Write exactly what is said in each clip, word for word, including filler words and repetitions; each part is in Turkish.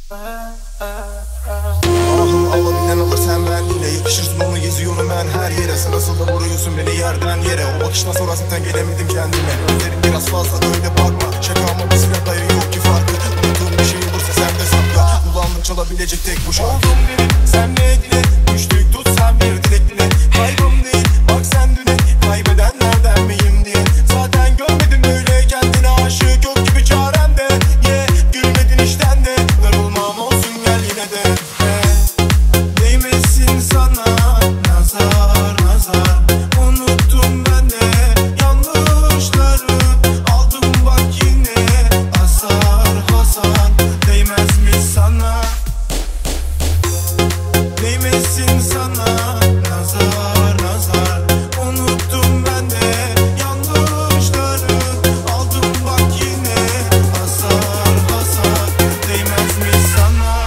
Ahım alabilen alır sen ben yine yakışırsın onu geziyorum ben her yere. Sen nasıl da vuruyorsun beni yerden yere. O bakıştan sonra zaten gelemedim kendime. Gözlerim biraz fazla öyle bakma. Şaka ama bizimle dayı yok ki farkı. Unuttuğum bir şey olursa sen de sakla. Kulağımda çalabilecek tek bu şarkı. Oldum benim sen ne dile. Düştük tutsam bir dilek bile. Kaybım değil bak sen düne. Kaybedenlerden miyim diye. Zaten görmedim böyle kendine aşık yok gibi çaremde. Yeah gülmedin işten de. Darılmam olsun gel yine de. Değmesin sana nazar nazar. Unuttum ben de yanlışları. Aldım bak yine hasar hasar. Değmez mi sana? Değmesin sana nazar nazar. Unuttum ben de yanlışları. Aldım bak yine hasar hasar. Değmez mi sana?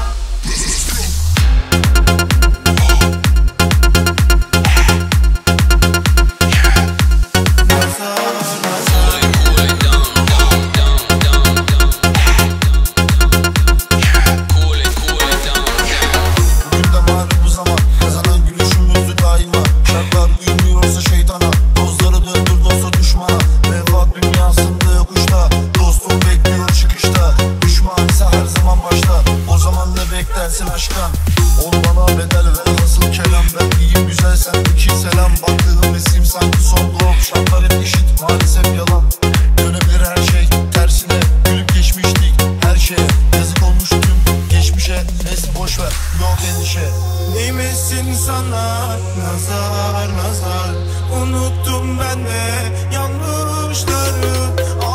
Bugün de var bu zaman. Kazanan gülüşümüzdü daima. Şartlar uymuyorsa şeytana. Dozları döndür dostu düşmana. Vefat dünyasında yokuşta. Dostum bekliyor çıkışta. Düşman ise her zaman başta. O zaman ne beklersin aşktan? Ol bana bedel ver nasıl kelam. Ben iyiyim güzel sen iki selam. Baktığım resim sanki son doğum. Şartlar hep eşit maalesef yalan. Dönebilir her şey tersine. Gülüp geçmiştik her şeye. Yazık olmuş tüm geçmişe. Neyse boşver yok endişe. Değmesin sana nazar nazar. Unuttum ben de yanlışları.